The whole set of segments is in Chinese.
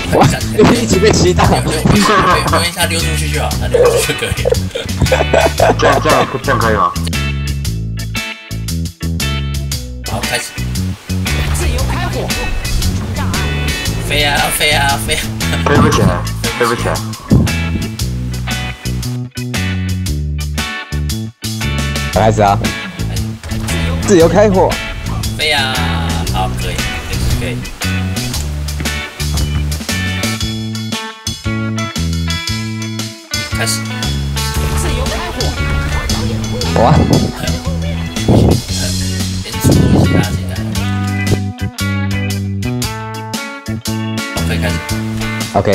哇，一直被击倒。 留言他溜出去就好，他溜出去就可以了。 这样可以吗？ 好，开始。 自由开火。 飞啊飞啊飞啊！ 飞不起来，飞不起来。 开始啊！自由开火。 飞啊！好，可以，可以。开始。 自由开火。 哇！ 连速度一起拉起来。可以开始。 OK。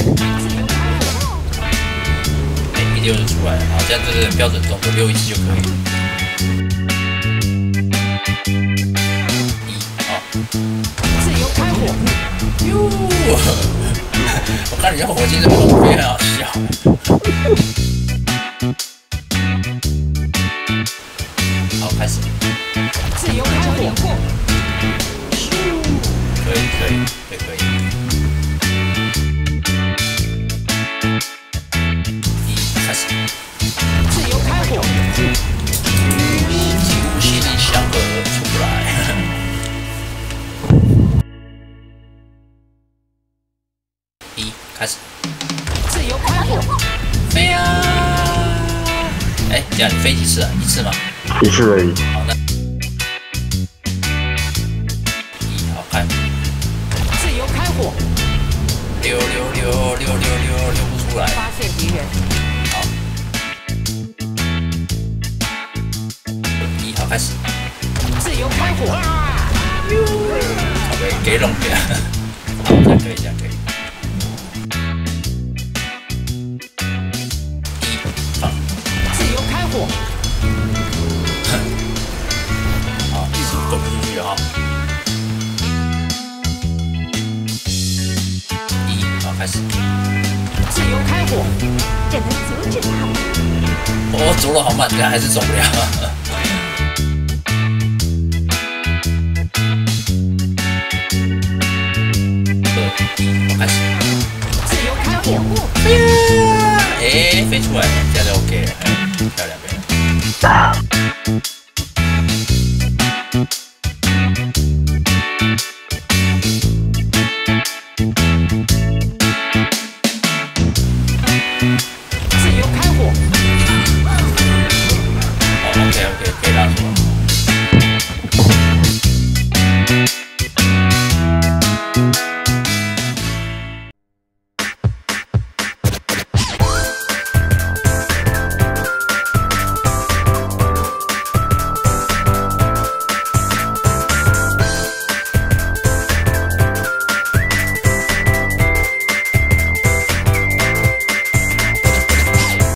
1溜就出来了，好，这样这个标准动作溜一次就可以了。 自由开火。 哟！我看你用火箭这么飞很好笑。好，开始。 自由开火。 可以。开始。 自由开火。 几乎心里想的出不来。开始。 自由开火。 飞啊！哎，这样你飞几次啊？一次吗？ 一次而已。 好，那好开。 自由开火。 溜不出来。 发现敌人。 好。好，开始。 自由开火。 好，给拢点。好，这样可以。放。 自由开火。 好，一直滚进去哈。好，开始。 自由开火。这能阻止他们。 哦，走了好慢，这样还是走不了。好，开始。 自由开火。 哎，飞出来了，这样就 OK 了，漂亮。